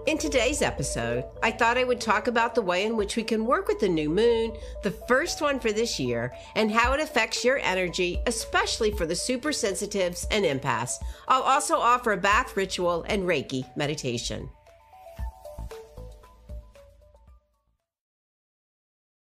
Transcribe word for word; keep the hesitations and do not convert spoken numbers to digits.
In today's episode, I thought I would talk about the way in which we can work with the new moon, the first one for this year, and how it affects your energy, especially for the super sensitives and empaths. I'll also offer a bath ritual and Reiki meditation.